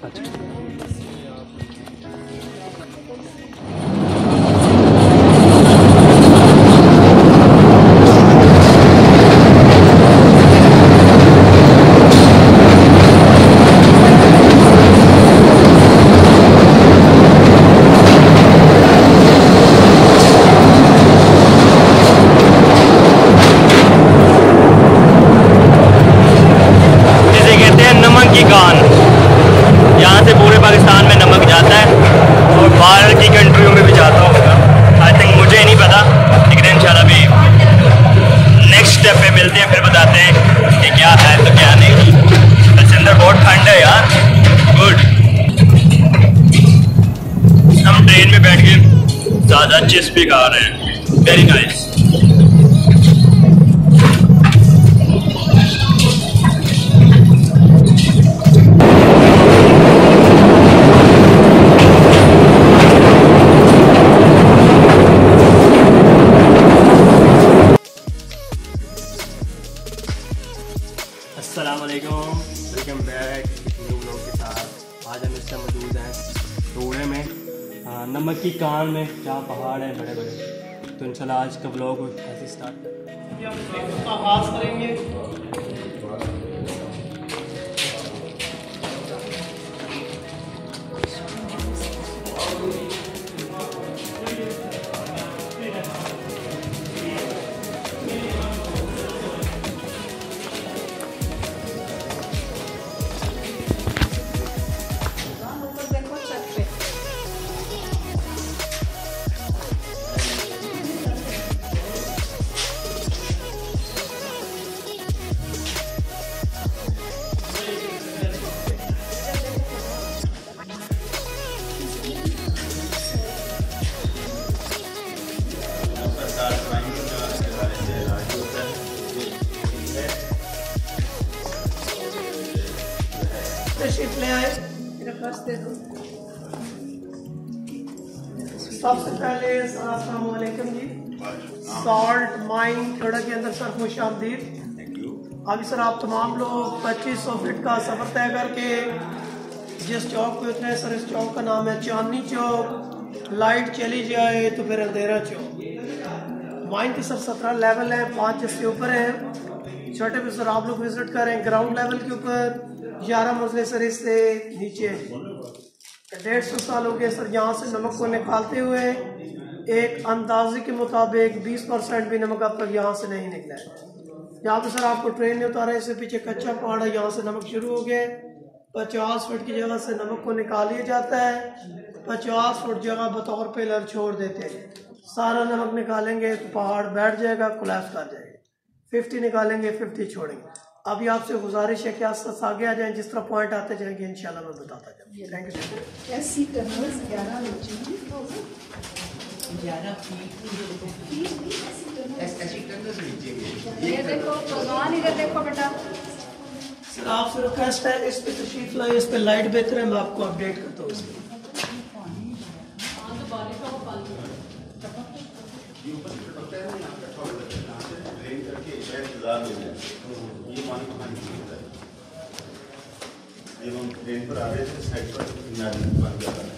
यहाँ से पूरे पाकिस्तान में नमक जाता है और बाहर की कंट्रियों में भी जाता होगा। आई थिंक, मुझे नहीं पता, लेकिन इंशाल्लाह भी नेक्स्ट स्टेप पे मिलते हैं, फिर बताते हैं कि क्या है तो क्या नहीं। इसके अंदर बहुत ठंड है यार। गुड। हम ट्रेन में बैठ के ज़्यादा चिप्स भी खा रहे हैं। Very nice. अस्सलामुअलैकुम, वेलकम बैक न्यू व्लॉग के साथ। आज हम इससे मौजूद हैं रोड़े में, नमक की कान में, जहाँ पहाड़ हैं बड़े बड़े। तो इंशाल्लाह आज का व्लॉग ऐसे स्टार्ट करेंगे। तशरीफ ले आए, मेरा पर्स दे दो। सबसे पहले अस्सलाम वालेकुम जी। सॉल्ट माइन खड़ा के अंदर सर खुश आमदीद। अभी सर आप तमाम लोग 2500 फीट का सफर तय करके जिस चौक पे उतरे सर, इस चौक का नाम है चांदनी चौक। लाइट चली जाए तो फिर अंधेरा चौक। माइन के सर 17 लेवल है, 5 इसके ऊपर है। छोटे पे सर आप लोग विजिट करें ग्राउंड लेवल के ऊपर, 11 मंजिले सर इससे नीचे। 150 साल हो गए सर यहाँ से नमक को निकालते हुए। एक अंदाजे के मुताबिक 20% भी नमक अब तक यहाँ से नहीं निकला है। यहाँ पे सर आपको ट्रेन ने उतारा है, इससे पीछे कच्चा पहाड़ है, यहाँ से नमक शुरू हो गया। 50 फुट की जगह से नमक को निकाल लिया जाता है। 50 फुट जगह बतौर पिलर छोड़ देते हैं। सारा नमक निकालेंगे तो पहाड़ बैठ जाएगा, कोलैप्स कर जाएगा। 50 निकालेंगे, 50 छोड़ेंगे। अभी आपसे गुजारिश है कि आप सब आगे आ जाएं, जिस तरह पॉइंट आते जाएंगे इंशाल्लाह मैं बताता जाऊंगा। Thank you. ऐसी टनल्स 11 ये देखो भगवान, इधर देखो बेटा। सर आपसे रिक्वेस्ट है इस पे तशरीफ लाए, इस पे लाइट बेहतर है, मैं आपको अपडेट करता हूँ इसमें। ये पानी कहाँ निकलता है? जब हम ट्रेन पर आ रहे थे साइड पर बन गया था।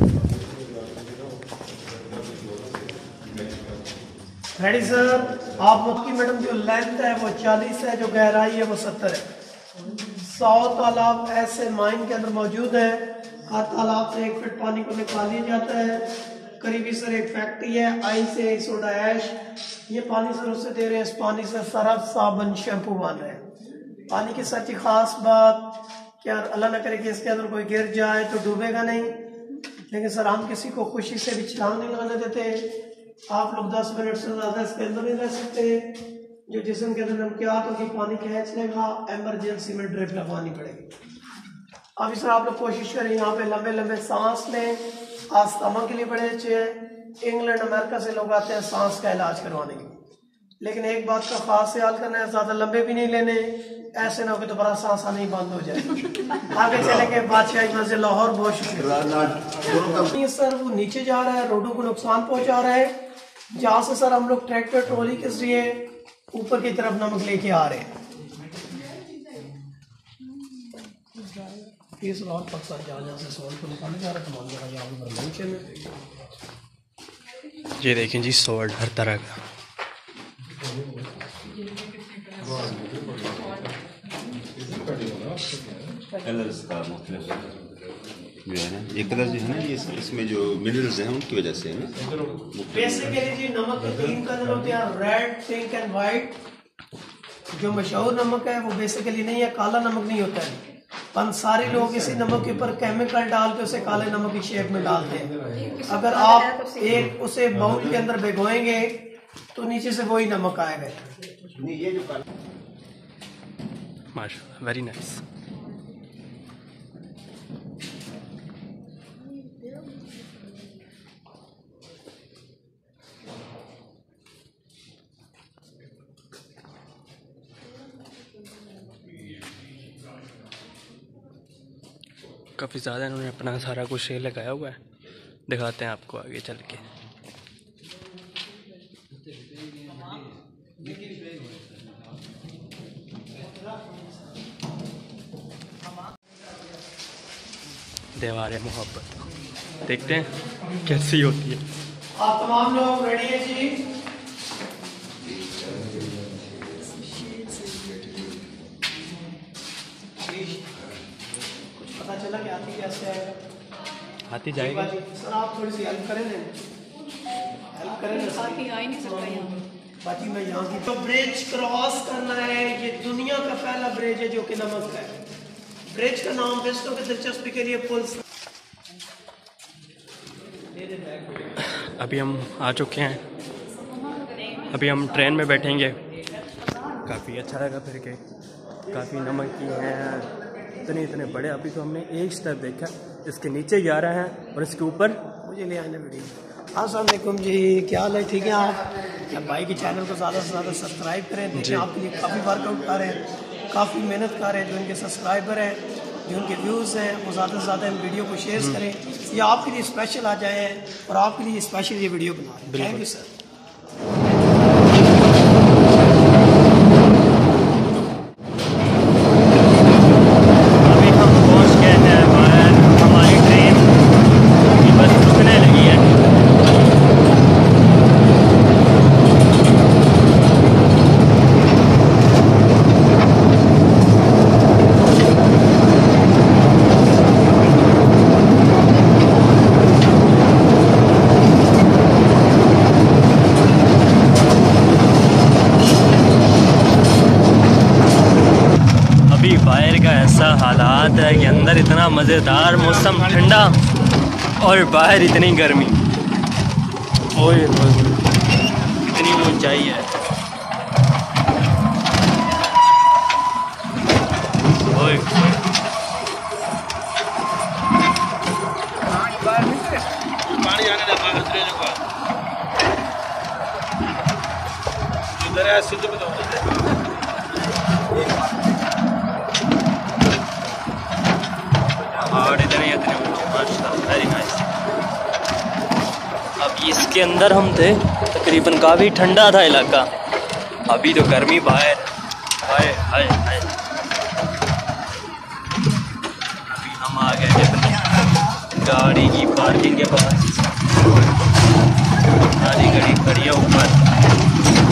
Ready sir. आप की मैडम जो लेंथ है वो 40 है, जो गहराई है वो 70 है। 100 तालाब ऐसे माइन के अंदर मौजूद है। हर तालाब से 1 फीट पानी को निकाल लिया जाता है। करीबी सर एक फैक्ट्री है, आई से सोडा ऐश। ये पानी सर उससे दे रहे हैं, इस पानी से सरफ साबुन शैम्पू बन रहे हैं। पानी की सच्ची खास बात क्या, अल्लाह न करे कि इसके अंदर कोई गिर जाए तो डूबेगा नहीं, लेकिन सर हम किसी को खुशी से भी छलांग नहीं लगाने देते। आप लोग 10 मिनट से ज़्यादा इसके अंदर नहीं रह सकते। जो जिस्म के अंदर नमकियात होगी पानी खींच लेगा, एमरजेंसी में ड्रिप लगवानी पड़ेगी। अभी सर आप लोग कोशिश करें यहाँ पे लंबे लंबे सांस लें, आस्थमा के लिए बड़े अच्छे हैं। इंग्लैंड अमेरिका से लोग आते हैं सांस का इलाज करवाने के लिए, लेकिन एक बात का खास ख्याल करना है, ज्यादा लंबे भी नहीं लेने, ऐसे ना हो कि दोबारा सांस आना ही बंद हो जाए। आगे चलेंगे बादशाही मंजिल लाहौर। बहुत शुक्रिया सर। वो नीचे जा रहा है, रोडों को नुकसान पहुंचा रहा है, जहाँ से सर हम लोग ट्रैक्टर ट्रॉली के जरिए ऊपर की तरफ नमक लेके आ रहे हैं। इस और पाकिस्तान जहाँ से सॉल्ट को निकाला जा रहा है तमाम जगह यहाँ पर मेंशन है। ये देखें जी सॉल्ट हर तरह का। कलर्स का मुख्तलिफ जो है ना, ये कलर जो है ना, ये इसमें जो मिनरल्स हैं उनकी वजह से है ना। बेसिकली जी नमक के 3 कलर होते हैं, रेड, पिंक एंड वाइट। जो मशहूर नमक है वो बेसिकली नहीं है, काला नमक नहीं होता है। पर सारे लोग इसी नमक के ऊपर केमिकल डाल के उसे काले नमक की शेप में डालते हैं। अगर आप एक उसे बाउल के अंदर भिगोएंगे तो नीचे से वही नमक आएगा। नहीं, ये जो माशाल्लाह, वेरी नाइस। काफ़ी ज़्यादा इन्होंने अपना सारा कुछ शेयर लगाया हुआ है, दिखाते हैं आपको आगे चल के। दीवार मोहब्बत देखते हैं कैसी होती है। आप तमाम लोग रेडी है जी? कुछ पता चला कि आती कैसे आएगा? आती जाएगी। सर आप थोड़ी सी हेल्प करें ना, हेल्प करें ना। बाकी आ ही नहीं सकता यहाँ। बाकी मैं यहाँ की तो ब्रिज क्रॉस करना है। ये दुनिया का पहला ब्रिज है जो कि नमक है। ब्रिज का नाम विस्तों की दिलचस्पी के लिए पुल। अभी हम आ चुके हैं, अभी हम ट्रेन में बैठेंगे। काफ़ी अच्छा लगा फिर के, काफ़ी नमक की हैं, इतने बड़े। अभी तो हमने एक स्टेप देखा, इसके नीचे जा रहे हैं और इसके ऊपर मुझे ले आने वीडियो। अस्सलाम वालेकुम जी, क्या हाल है? ठीक है आप? भाई के चैनल को ज़्यादा से ज़्यादा सब्सक्राइब करें। देखिए आपके लिए काफ़ी वर्कआउट कर रहे हैं, काफ़ी मेहनत कर रहे हैं। जो इनके सब्सक्राइबर हैं, जो उनके व्यूज़ हैं, वो ज़्यादा से ज़्यादा इन वीडियो को शेयर करें। ये आपके लिए स्पेशल आ जाए और आपके लिए स्पेशल ये वीडियो बना रहे हैं। Thank you sir. अभी हम पहुंच गए हैं बाहर, हमारी ट्रेन की बस रुकने लगी है। बाहर का ऐसा हालात है कि अंदर इतना मज़ेदार मौसम, ठंडा, और बाहर इतनी गर्मी। ओए इतनी ऊंचाई है। ओए पानी आने लगा इधर है सिद्ध बताओ। और इतने ऊंचे, माशाल्लाह, वेरी नाइस। अब इसके अंदर हम थे, तकरीबन काफ़ी ठंडा था इलाका। अभी तो गर्मी बाहर, हाय हाय हाय। अभी हम आ गए अपनी गाड़ी की पार्किंग के पास। सारी गाड़ी खड़ी है ऊपर।